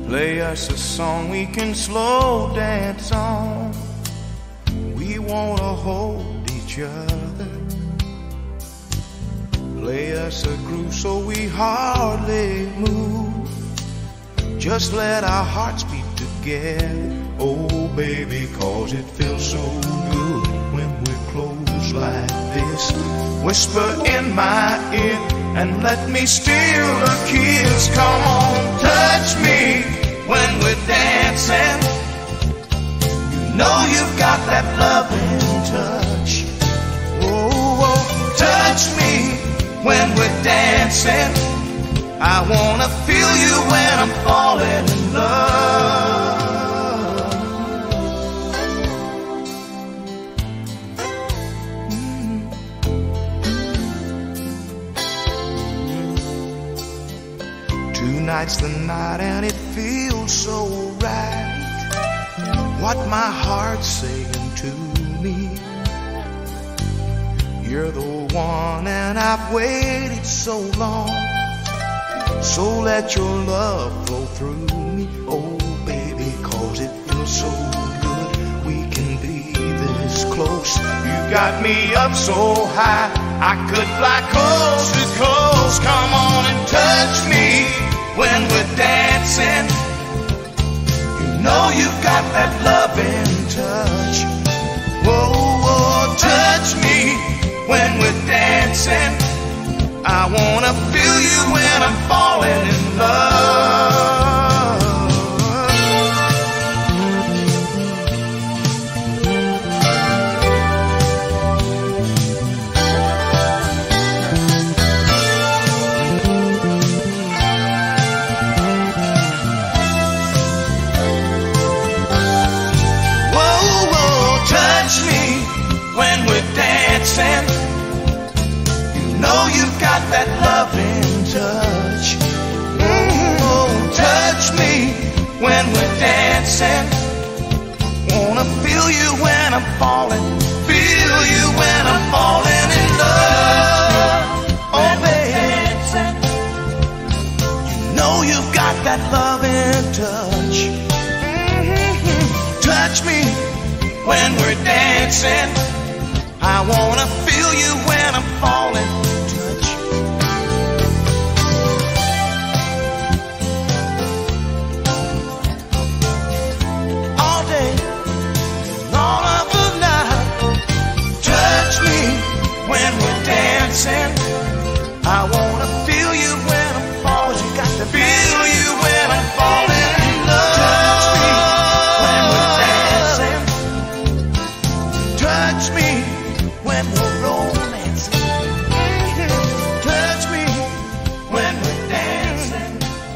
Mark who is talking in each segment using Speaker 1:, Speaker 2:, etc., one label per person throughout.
Speaker 1: Play us a song we can slow dance on. We wanna hold each other. Play us a groove so we hardly move. Just let our hearts beat together. Oh baby, cause it feels so good when we're close like this. Whisper in my ear and let me steal a kiss. Come on, touch me when we're dancing. You know you've got that loving touch. Oh, oh, touch me when we're dancing. I wanna feel you when I'm falling in love. Tonight's the night and it feels so right. What my heart's saying to me. You're the one and I've waited so long. So let your love flow through me. Oh baby, cause it feels so good. We can be this close. You got me up so high I could fly coast to coast. Come on and touch me when we're dancing. You know you've got that loving touch. Whoa, whoa, touch me when we're dancing. I wanna feel you when I'm falling in love. Whoa, whoa, touch me when we're dancing. Know you've got that loving touch. Oh, touch me when we're dancing. Wanna feel you when I'm falling. Feel you when I'm falling in love. Oh, baby, you know you've got that loving touch. Touch me when we're dancing. I wanna feel you when I'm falling. When we're dancing, I wanna feel you when I'm falling. You got to feel you when I'm falling in love. Touch me when we're dancing. Touch me when we're romancing. Touch me when we're dancing.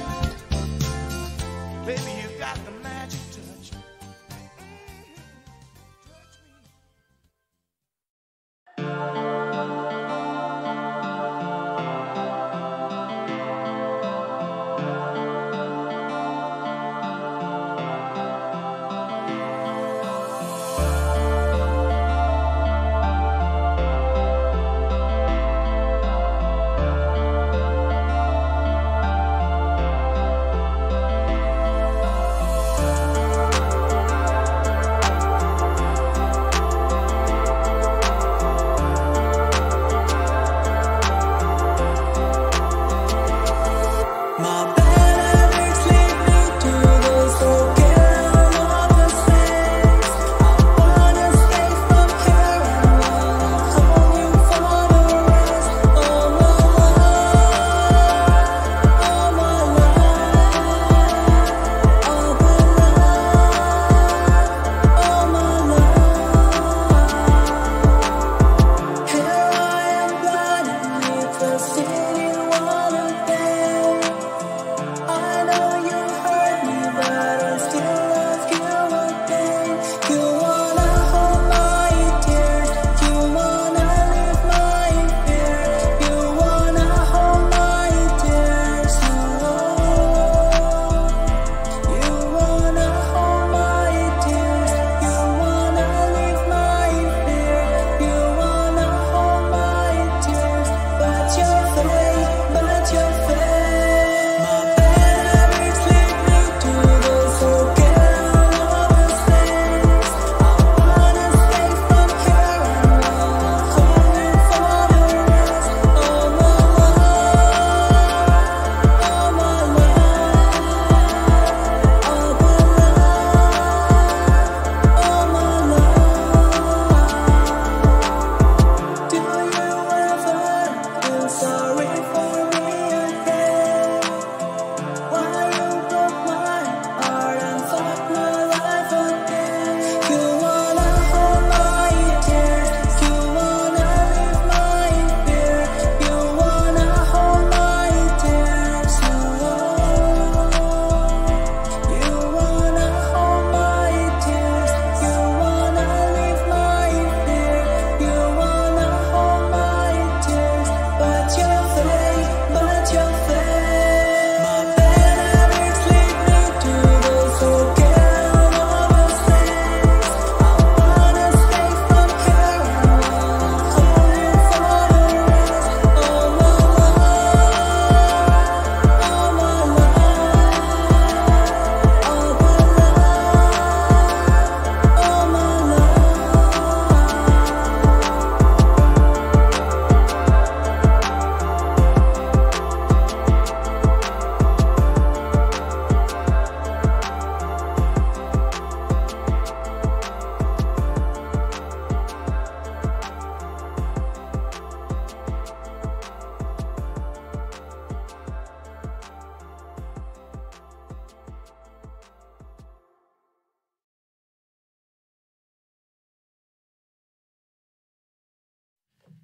Speaker 1: Baby, you got the magic touch.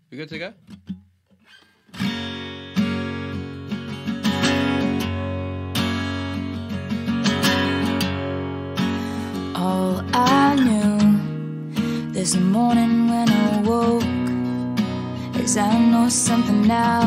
Speaker 2: We good to go?
Speaker 3: All I knew this morning when I woke is I know something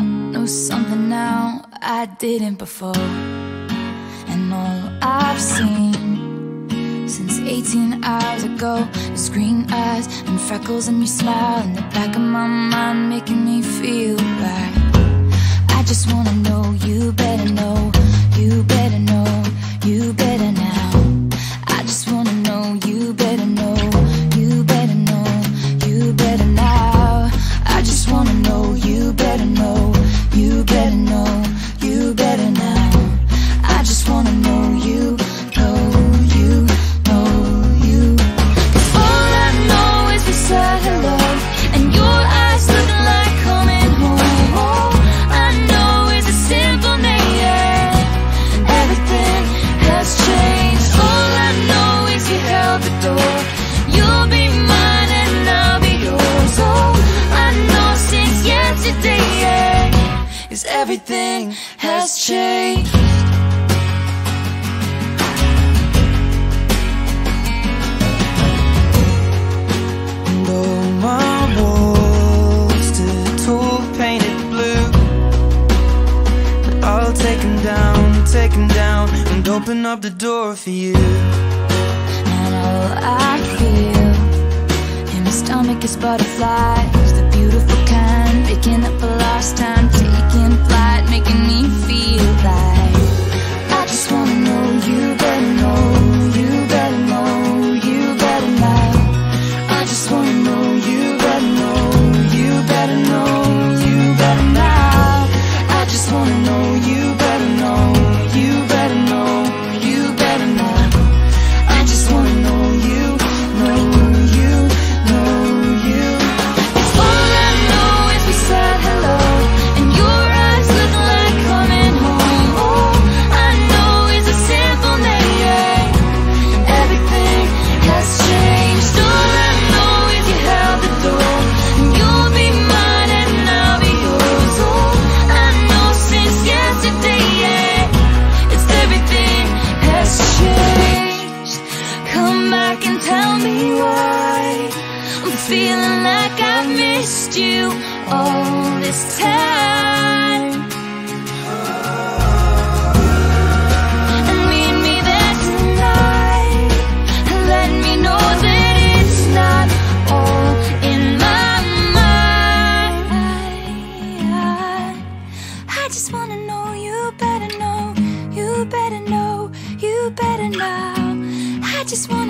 Speaker 3: now I didn't before. And all I've seen since 18 hours ago is green eyes and freckles and your smile in the back of my mind, making me feel right. I just wanna know, you better know, you better know, you better now. I just wanna know, you better know, you better know, you better now. I just wanna know, you better know, you better know, you better now. I just wanna know, you know, you know, you. 'Cause all I know is we said hello, and your eyes looking like coming home. All I know is a simple name, yeah. Everything has changed. All I know is you held the door. You'll be mine and I'll be yours. All I know since yesterday, yeah, is everything has changed.
Speaker 4: Take him down and open up the door for you.
Speaker 3: And all I feel in my stomach is butterflies, the beautiful kind, making up for lost time, taking flight, making me feel like I just wanna know, you better know, you better know, you better know. I just wanna know, you better know, you better know, you better now. I just wanna know, you better know, you better know, you better know. I just wanna know, you know, you know, you. 'Cause all I know is we said hello, and your eyes look like coming home. All I know is a simple name, yeah. Everything has changed. All I know is you held the door, and you'll be mine and I'll be yours. All I know since yesterday, yeah, it's everything has changed. Come back and tell me why I'm feeling like I've missed you all this time. And meet me there tonight, and let me know that it's not all in my mind. I just wanna know, you better know, you better know, you better know. I just wanna